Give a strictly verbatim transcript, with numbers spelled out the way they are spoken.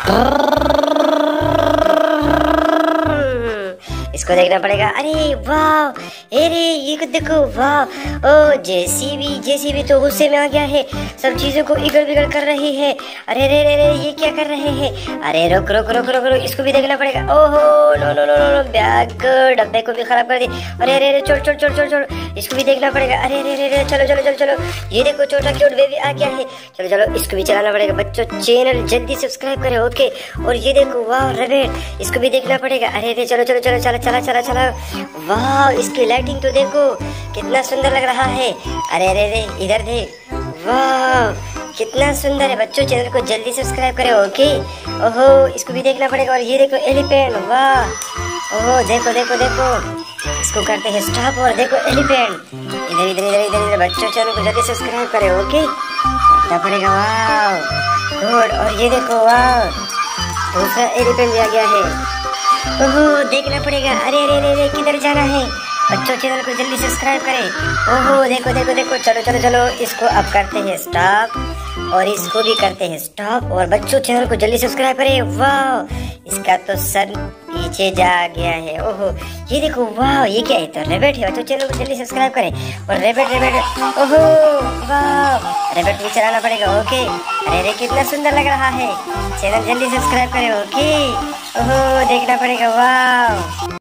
इसको देखना पड़ेगा। अरे वाह, अरे ये कुछ देखो, वाह। ओ जेसीबी, जेसीबी तो गुस्से में आ गया है, सब चीजों को इगड़ बिगड़ कर रही है। अरे रे रे रे, ये क्या कर रहे हैं? अरे रुक रुक रुक रुक रुक, इसको भी देखना पड़ेगा। ओहो, no no no no, bag डब्बे को भी खराब कर दी। अरे रे रे, छोड़ छोड़ छोड़ छोड़ छोड़, इसको भी देखना पड़ेगा। अरे रे रे रे, चलो चलो चलो चलो, ये देखो छोटा क्यूट बेबी आ गया है। चलो चलो, इसको भी चलाना पड़ेगा। बच्चों चैनल जल्दी सब्सक्राइब करें, ओके। और ये देखो, वाह रैबिट, इसको भी देखना पड़ेगा। अरे रे, चलो चलो चलो, चला चला चला चला। वाह, इसकी लाइटिंग तो देखो कितना सुंदर लग रहा है। अरे रे रे, इधर देख, वाह कितना सुंदर है। बच्चों चैनल को जल्दी सब्सक्राइब करें, ओके। ओहो, इसको भी देखना पड़ेगा। और ये देखो एलिफेंट, वाह। ओहो, देखो देखो देखो, इसको करते हैं स्टॉप। और देखो एलिफेंट, इधर इधर इधर इधर इधर। बच्चों चैनल को जल्दी सब्सक्राइब करें, ओके। देखना पड़ेगा, वाह गुड। और ये देखो, वाह दूसरा एलिफेंट भी आ गया है। ओहो, देखना पड़ेगा। अरे अरे अरे अरे, किधर जाना है? बच्चों चैनल को जल्दी सब्सक्राइब करें। ओहो, देखो देखो देखो, चलो चलो चलो, इसको अब करते हैं स्टॉप और इसको भी करते हैं स्टॉप। और बच्चों चैनल को जल्दी सब्सक्राइब करें। वाह, इसका तो सर पीछे जा गया है। ओहो, ये देखो, वाह ये क्या है? तो रैबिट है। बच्चों चैनल को जल्दी सब्सक्राइब करें। और रैबिट रैबिट, ओहो वाह, रैबिट भी चलाना पड़ेगा, ओके। अरे अरे, कितना सुंदर लग रहा है। चैनल जल्दी सब्सक्राइब करें, ओके। ओहो, देखना पड़ेगा, वाह।